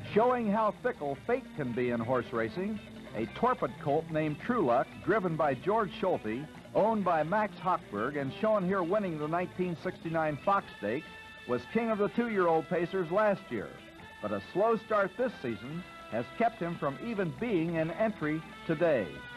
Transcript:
Showing how fickle fate can be in horse racing, a torpid colt named TRULUCK, driven by George Sholty, owned by Max Hochberg, and shown here winning the 1969 Fox Stake, was king of the 2-year-old pacers last year. But a slow start this season has kept him from even being an entry today.